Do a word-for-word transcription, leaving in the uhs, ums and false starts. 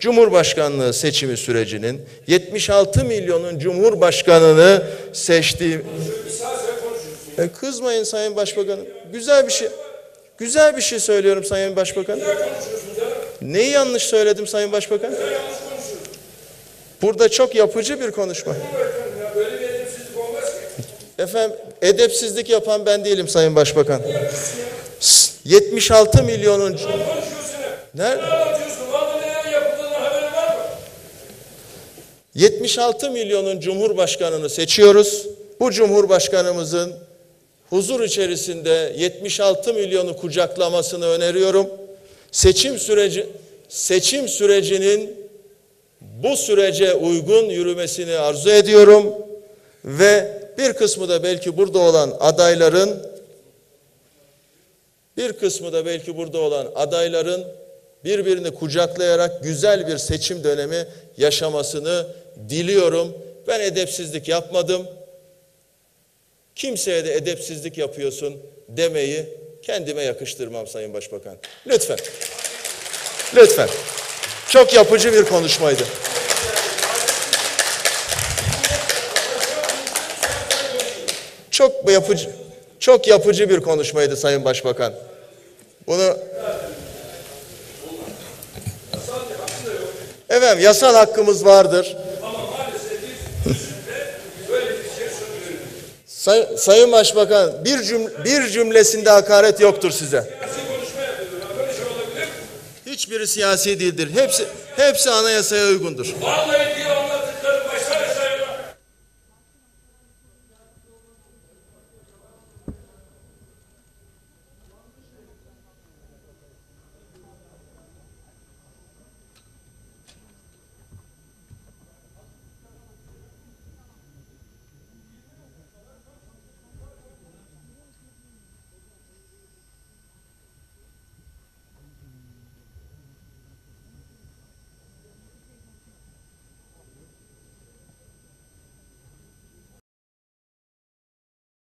Cumhurbaşkanlığı seçimi sürecinin yetmiş altı milyonun Cumhurbaşkanını seçtiği... E, kızmayın Sayın Başbakanım. Güzel bir şey. Güzel bir şey söylüyorum Sayın Başbakan. Neyi yanlış söyledim Sayın Başbakan? Burada çok yapıcı bir konuşma. Efendim, edepsizlik yapan ben değilim Sayın Başbakan. yetmiş altı milyonun... Nerede? yetmiş altı milyonun Cumhurbaşkanını seçiyoruz. Bu Cumhurbaşkanımızın huzur içerisinde yetmiş altı milyonu kucaklamasını öneriyorum. Seçim süreci seçim sürecinin bu sürece uygun yürümesini arzu ediyorum ve bir kısmı da belki burada olan adayların bir kısmı da belki burada olan adayların birbirini kucaklayarak güzel bir seçim dönemi yaşamasını diliyorum. Ben edepsizlik yapmadım. Kimseye de edepsizlik yapıyorsun demeyi kendime yakıştırmam Sayın Başbakan. Lütfen. Lütfen. Çok yapıcı bir konuşmaydı. Çok yapıcı, çok yapıcı bir konuşmaydı Sayın Başbakan. Bunu efendim yasal hakkımız vardır. Say, Sayın Başbakan bir cümle, bir cümlesinde hakaret yoktur size. Hiçbiri siyasi değildir. Hepsi hepsi anayasaya uygundur.